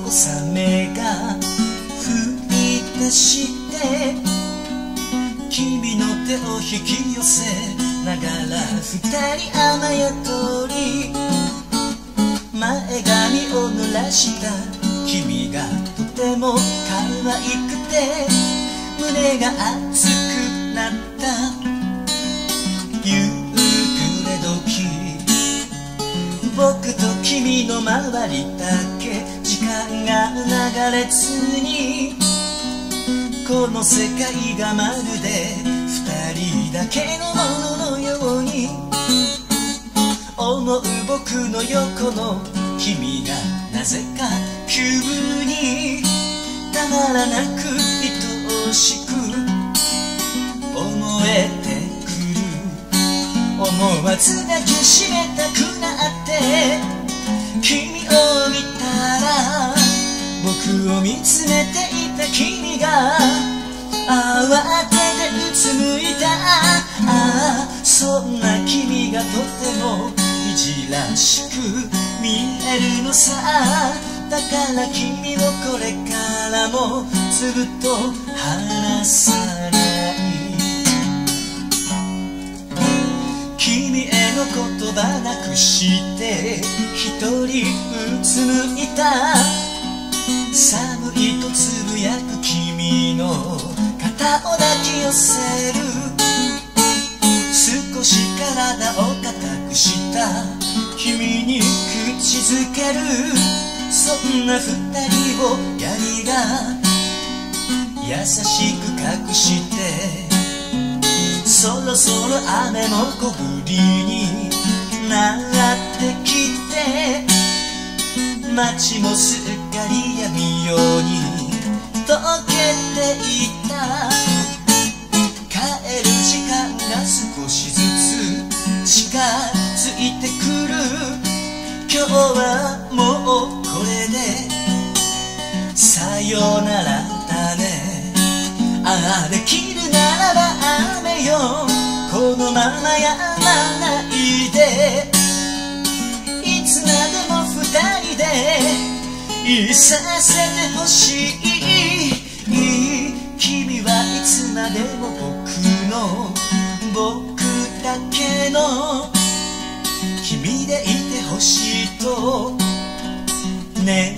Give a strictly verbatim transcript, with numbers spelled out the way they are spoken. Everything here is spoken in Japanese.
小雨が降り出して君の手を引き寄せながら二人雨宿り前髪を濡らした君がとても可愛くて胸が熱くなった夕暮れ時僕と君の周りだけ時間が流れずにこの世界がまるで二人だけのもののように思う僕の横の君がなぜか急にたまらなく愛しく思えてくる思わず抱きしめたくなって君を見たら僕を見つめていた君が慌ててうつむいたああそんな君がとてもいじらしく見えるのさだから君をこれからもずっと離さない君への言葉なくして一人うつむいた寒いとつぶやく君の肩を抱き寄せる少し体を固くした君に口づけるそんな二人を闇が優しく隠してそろそろ雨も小降りになってきて街もすっかり闇夜に溶けていった帰る時間が少しずつ近づいてくる今日はもうこれでさよならだねああできるならば雨よこのままやまないでいつまでも二人でいさせてほしい君はいつまでも僕の僕だけの君でいてほしいと願